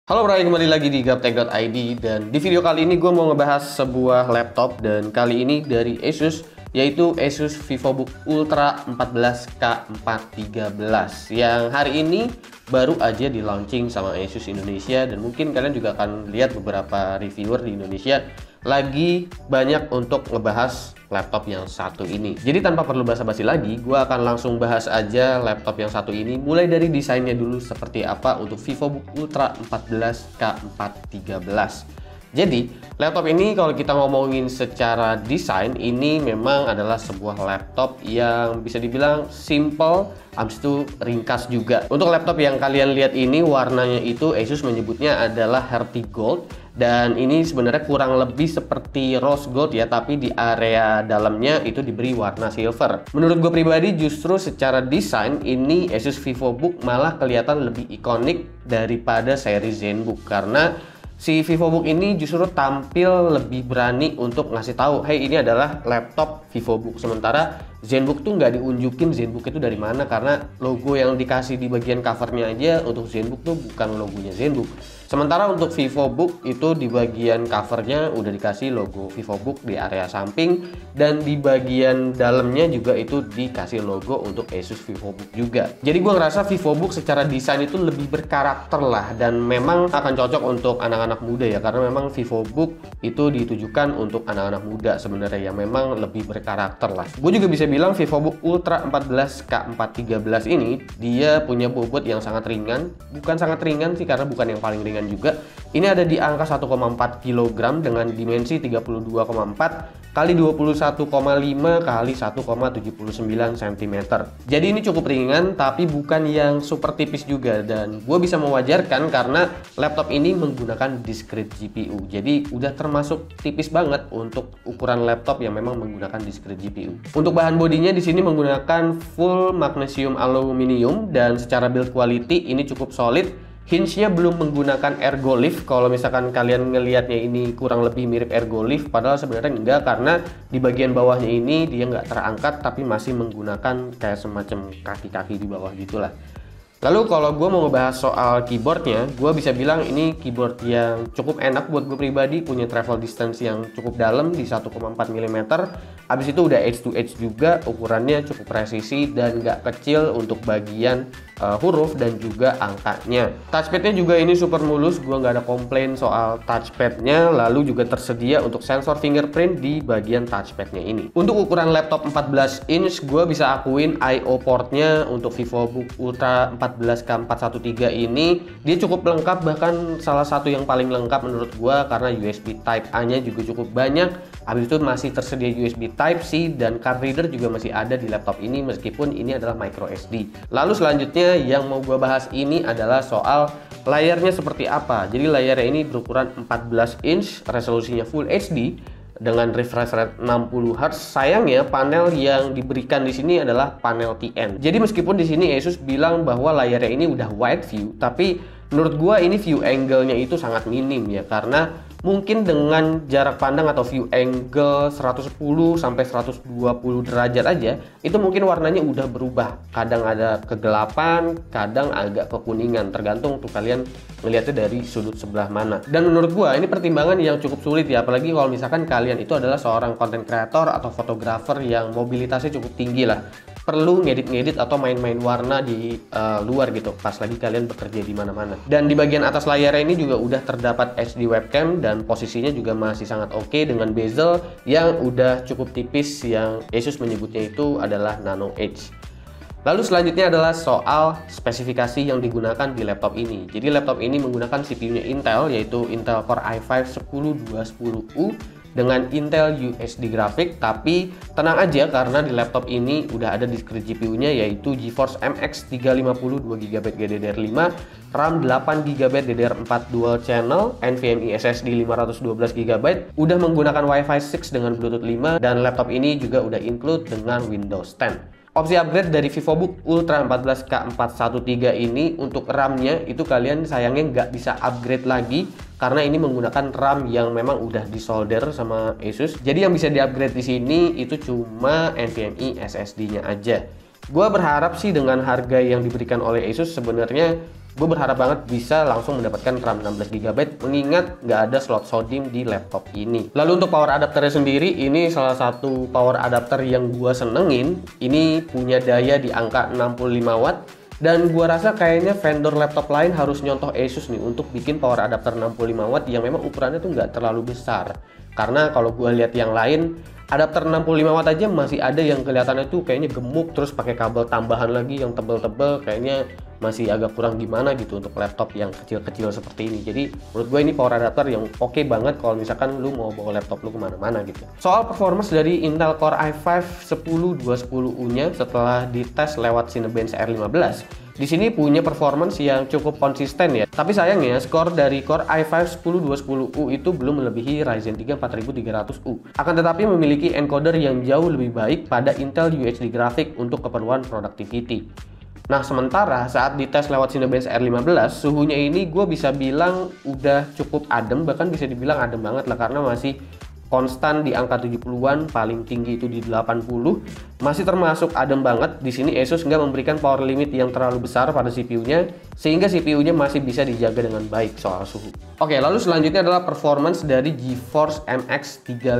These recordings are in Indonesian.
Halo Bro, kembali lagi di Gaptek.id dan di video kali ini gue mau ngebahas sebuah laptop dan kali ini dari Asus, yaitu Asus VivoBook Ultra 14K413 yang hari ini baru aja di launching sama Asus Indonesia, dan mungkin kalian juga akan lihat beberapa reviewer di Indonesia lagi banyak untuk ngebahas laptop yang satu ini. Jadi tanpa perlu basa-basi lagi, gue akan langsung bahas aja laptop yang satu ini, mulai dari desainnya dulu seperti apa untuk VivoBook Ultra 14K413. Jadi laptop ini kalau kita ngomongin secara desain, ini memang adalah sebuah laptop yang bisa dibilang simple, habis itu ringkas juga. Untuk laptop yang kalian lihat ini, warnanya itu Asus menyebutnya adalah Hearty Gold, dan ini sebenarnya kurang lebih seperti rose gold ya, tapi di area dalamnya itu diberi warna silver. Menurut gue pribadi, justru secara desain ini Asus VivoBook malah kelihatan lebih ikonik daripada seri ZenBook, karena si VivoBook ini justru tampil lebih berani untuk ngasih tahu, hey, ini adalah laptop VivoBook. Sementara ZenBook tuh nggak diunjukin ZenBook itu dari mana, karena logo yang dikasih di bagian covernya aja untuk ZenBook tuh bukan logonya ZenBook. Sementara untuk VivoBook itu di bagian covernya udah dikasih logo VivoBook di area samping, dan di bagian dalamnya juga itu dikasih logo untuk Asus VivoBook juga. Jadi gue ngerasa VivoBook secara desain itu lebih berkarakter lah, dan memang akan cocok untuk anak-anak muda ya, karena memang VivoBook itu ditujukan untuk anak-anak muda sebenarnya yang memang lebih berkarakter lah. Gue juga bisa bilang VivoBook Ultra 14K413 ini dia punya bobot yang sangat ringan. Bukan sangat ringan sih, karena bukan yang paling ringan juga. Ini ada di angka 1,4 kg dengan dimensi 32,4 kali 21,5 kali 1,79 cm. Jadi ini cukup ringan, tapi bukan yang super tipis juga, dan gue bisa mewajarkan karena laptop ini menggunakan discrete GPU. Jadi udah termasuk tipis banget untuk ukuran laptop yang memang menggunakan discrete GPU. Untuk bahan bodinya di sini menggunakan full magnesium aluminium, dan secara build quality ini cukup solid. Hinge-nya belum menggunakan ergolift. Kalau misalkan kalian ngelihatnya ini kurang lebih mirip ergolift, padahal sebenarnya enggak, karena di bagian bawahnya ini dia nggak terangkat tapi masih menggunakan kayak semacam kaki-kaki di bawah gitulah. Lalu kalau gue mau ngebahas soal keyboardnya, gue bisa bilang ini keyboard yang cukup enak buat gue pribadi, punya travel distance yang cukup dalam di 1,4 mm. Habis itu udah edge to edge juga, ukurannya cukup presisi dan nggak kecil untuk bagian huruf dan juga angkanya. Touchpadnya juga ini super mulus, gue nggak ada komplain soal touchpadnya. Lalu juga tersedia untuk sensor fingerprint di bagian touchpadnya ini. Untuk ukuran laptop 14 inch, gue bisa akuin I/O portnya untuk VivoBook Ultra 14K413 ini dia cukup lengkap, bahkan salah satu yang paling lengkap menurut gue, karena USB Type A nya juga cukup banyak. Habis itu masih tersedia USB Type C, dan card reader juga masih ada di laptop ini meskipun ini adalah micro SD. Lalu selanjutnya yang mau gue bahas ini adalah soal layarnya seperti apa. Jadi layarnya ini berukuran 14 inch, resolusinya Full HD dengan refresh rate 60 Hz. Sayangnya panel yang diberikan di sini adalah panel TN. Jadi meskipun di sini Asus bilang bahwa layarnya ini udah wide view, tapi menurut gua ini view angle-nya itu sangat minim ya, karena mungkin dengan jarak pandang atau view angle 110 sampai 120 derajat aja, itu mungkin warnanya udah berubah. Kadang ada kegelapan, kadang agak kekuningan, tergantung tuh kalian melihatnya dari sudut sebelah mana. Dan menurut gua ini pertimbangan yang cukup sulit ya, apalagi kalau misalkan kalian itu adalah seorang content creator atau fotografer yang mobilitasnya cukup tinggi lah, perlu ngedit-ngedit atau main-main warna di luar gitu pas lagi kalian bekerja di mana-mana. Dan di bagian atas layarnya ini juga udah terdapat HD webcam, dan posisinya juga masih sangat oke dengan bezel yang udah cukup tipis, yang Asus menyebutnya itu adalah Nano Edge. Lalu selanjutnya adalah soal spesifikasi yang digunakan di laptop ini. Jadi laptop ini menggunakan CPU-nya Intel, yaitu Intel Core i5-10210U dengan Intel UHD grafik. Tapi tenang aja, karena di laptop ini udah ada discrete GPU-nya, yaitu GeForce MX 350 2GB GDDR5, RAM 8GB DDR4 dual channel, NVMe SSD 512GB, udah menggunakan Wi-Fi 6 dengan Bluetooth 5, dan laptop ini juga udah include dengan Windows 10. Opsi upgrade dari VivoBook Ultra 14K413 ini untuk RAM-nya itu kalian sayangnya nggak bisa upgrade lagi, karena ini menggunakan RAM yang memang udah disolder sama Asus. Jadi yang bisa di-upgrade di sini itu cuma NVMe SSD-nya aja. Gua berharap sih dengan harga yang diberikan oleh Asus sebenarnya gue berharap banget bisa langsung mendapatkan RAM 16GB mengingat nggak ada slot SODIMM di laptop ini. Lalu untuk power adapternya sendiri, ini salah satu power adapter yang gue senengin. Ini punya daya di angka 65 watt. Dan gua rasa kayaknya vendor laptop lain harus nyontoh Asus nih untuk bikin power adapter 65 watt yang memang ukurannya tuh nggak terlalu besar. Karena kalau gua lihat yang lain, adapter 65 watt aja masih ada yang kelihatannya tuh kayaknya gemuk, terus pakai kabel tambahan lagi yang tebel-tebel, kayaknya masih agak kurang gimana gitu untuk laptop yang kecil-kecil seperti ini. Jadi menurut gue ini power adapter yang oke banget kalau misalkan lu mau bawa laptop lu kemana-mana gitu. Soal performance dari Intel Core i5 10210U nya setelah dites lewat Cinebench R15, di sini punya performance yang cukup konsisten ya. Tapi sayangnya skor dari Core i5 10210U itu belum melebihi Ryzen 3 4300U. Akan tetapi memiliki encoder yang jauh lebih baik pada Intel UHD Graphics untuk keperluan productivity. Nah, sementara saat dites lewat Cinebench R15, suhunya ini gue bisa bilang udah cukup adem, bahkan bisa dibilang adem banget lah karena masih konstan di angka 70-an, paling tinggi itu di 80, masih termasuk adem banget. Di sini Asus nggak memberikan power limit yang terlalu besar pada CPU-nya, sehingga CPU-nya masih bisa dijaga dengan baik soal suhu. Oke, lalu selanjutnya adalah performance dari GeForce MX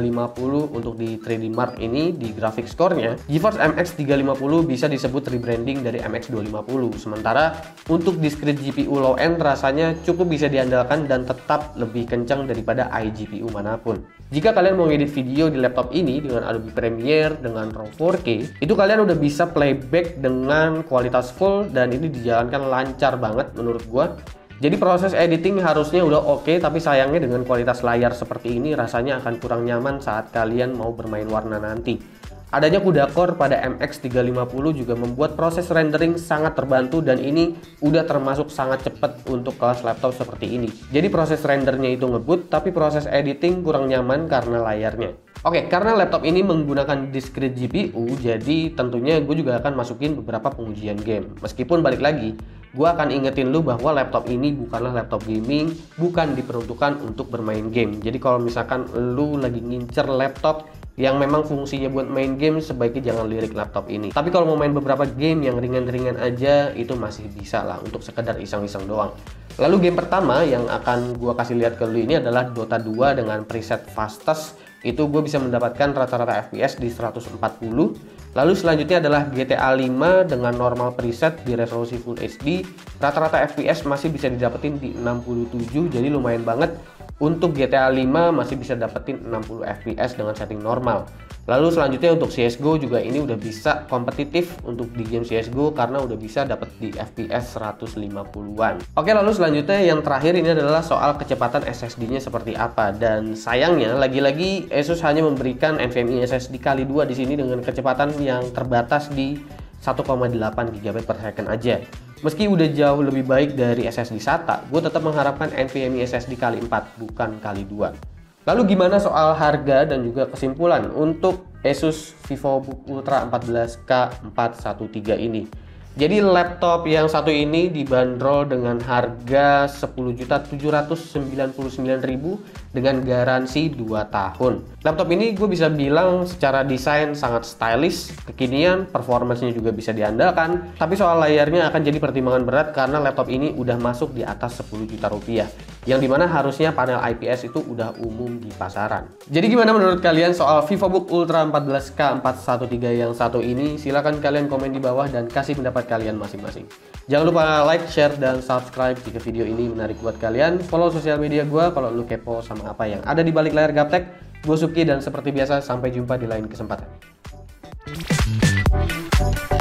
350 untuk di 3D Mark ini di graphics score-nya. GeForce MX 350 bisa disebut rebranding dari MX 250, sementara untuk discrete GPU low end rasanya cukup bisa diandalkan dan tetap lebih kencang daripada iGPU manapun. Jika kalian mau ngedit video di laptop ini dengan Adobe Premiere dengan RAW 4K, itu kalian udah bisa playback dengan kualitas full dan ini dijalankan lancar banget menurut gua. Jadi proses editing harusnya udah oke, tapi sayangnya dengan kualitas layar seperti ini rasanya akan kurang nyaman saat kalian mau bermain warna nanti. Adanya CUDA Core pada MX 350 juga membuat proses rendering sangat terbantu dan ini udah termasuk sangat cepat untuk kelas laptop seperti ini. Jadi proses rendernya itu ngebut, tapi proses editing kurang nyaman karena layarnya. Oke, karena laptop ini menggunakan discrete GPU, jadi tentunya gue juga akan masukin beberapa pengujian game. Meskipun balik lagi, gue akan ingetin lu bahwa laptop ini bukanlah laptop gaming, bukan diperuntukkan untuk bermain game. Jadi kalau misalkan lu lagi ngincer laptop yang memang fungsinya buat main game, sebaiknya jangan lirik laptop ini. Tapi kalau mau main beberapa game yang ringan-ringan aja, itu masih bisa lah untuk sekedar iseng-iseng doang. Lalu game pertama yang akan gua kasih lihat ke lu ini adalah Dota 2 dengan preset fastest. Itu gue bisa mendapatkan rata-rata FPS di 140. Lalu selanjutnya adalah GTA 5 dengan normal preset di resolusi Full HD. Rata-rata FPS masih bisa didapetin di 67, jadi lumayan banget. Untuk GTA 5 masih bisa dapetin 60 FPS dengan setting normal. Lalu selanjutnya untuk CSGO juga ini udah bisa kompetitif untuk di game CSGO karena udah bisa dapet di FPS 150-an. Oke, lalu selanjutnya yang terakhir ini adalah soal kecepatan SSD-nya seperti apa. Dan sayangnya lagi-lagi Asus hanya memberikan NVMe SSD kali 2 di sini dengan kecepatan yang terbatas di 1,8 GB per second aja. Meski udah jauh lebih baik dari SSD SATA, gue tetap mengharapkan NVMe SSD kali 4, bukan kali 2. Lalu gimana soal harga dan juga kesimpulan untuk Asus VivoBook Ultra 14K 413 ini? Jadi laptop yang satu ini dibanderol dengan harga 10.799.000 dengan garansi 2 tahun. Laptop ini gue bisa bilang secara desain sangat stylish, kekinian, performance-nya juga bisa diandalkan. Tapi soal layarnya akan jadi pertimbangan berat karena laptop ini udah masuk di atas 10 juta rupiah. Yang dimana harusnya panel IPS itu udah umum di pasaran. Jadi gimana menurut kalian soal VivoBook Ultra 14K 413 yang satu ini? Silahkan kalian komen di bawah dan kasih pendapat kalian masing-masing. Jangan lupa like, share, dan subscribe jika video ini menarik buat kalian. Follow sosial media gue kalau lu kepo sama apa yang ada di balik layar gaptek. Gue Suki dan seperti biasa sampai jumpa di lain kesempatan.